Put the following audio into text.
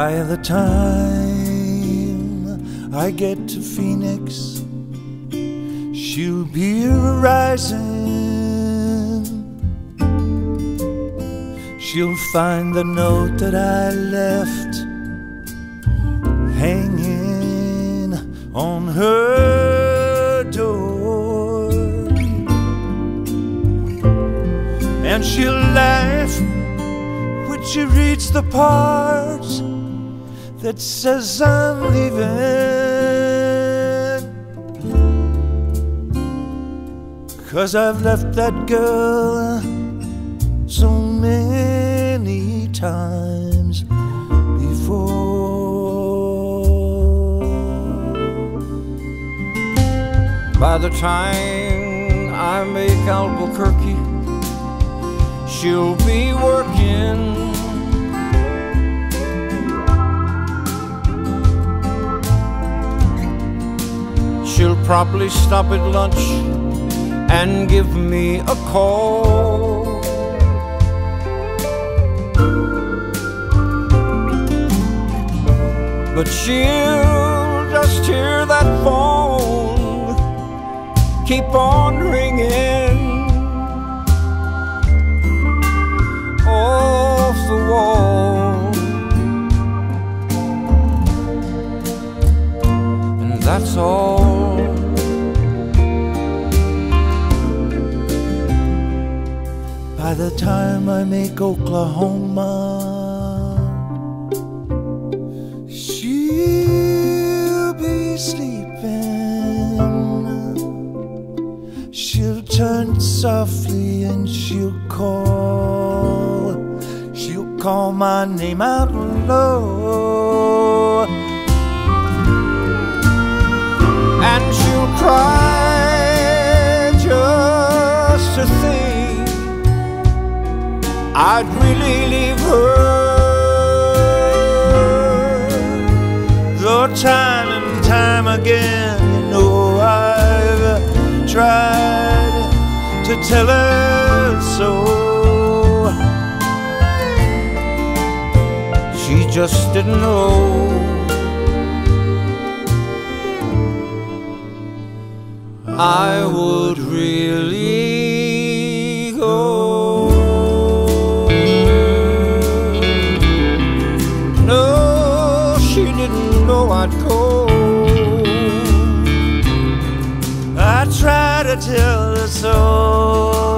By the time I get to Phoenix, she'll be rising. She'll find the note that I left hanging on her door, and she'll laugh when she reads the part that says I'm leaving, 'cause I've left that girl so many times before. By the time I make Albuquerque, she'll be working. She'll probably stop at lunch and give me a call. But she'll just hear that phone keep on ringing off the wall, and that's all. By the time I make Oklahoma, she'll be sleeping. She'll turn softly and she'll call my name out low, and she'll cry just to think I'd really leave her. Though time and time again, you know, I've tried to tell her so. She just didn't know. I would really go. No, she didn't know I'd go. I try to tell her so.